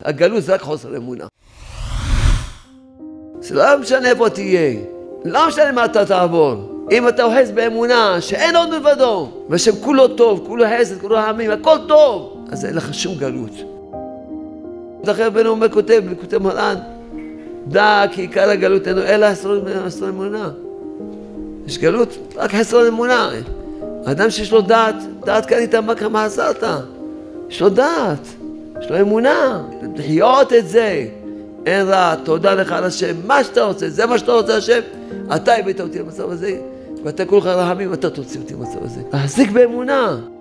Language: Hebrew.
הגלות זה רק חוסר אמונה. זה לא משנה איפה תהיה, לא משנה מה אתה תעבור. אם אתה אוחז באמונה שאין עוד מלבדו, ושם כולו טוב, כולו חסד, כולו רחמים, הכל טוב, אז אין לך שום גלות. אחר בנו אומר כותב מרן, דע כי עיקר הגלות אינו אלא חסרון אמונה. יש גלות, רק חסרון אמונה. האדם שיש לו דעת כאן איתה מה עשרת. יש לו דעת, יש לו אמונה. לחיות את זה, אין רע, תודה לך על השם, מה שאתה רוצה, זה מה שאתה רוצה השם, אתה הבאת אותי למצב הזה, ואתה כולך רחמים, אתה תוציא אותי למצב הזה. להחזיק באמונה.